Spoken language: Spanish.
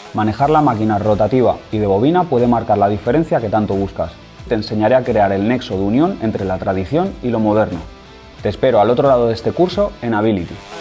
Manejar la máquina rotativa y de bobina puede marcar la diferencia que tanto buscas. Te enseñaré a crear el nexo de unión entre la tradición y lo moderno. Te espero al otro lado de este curso en Ability.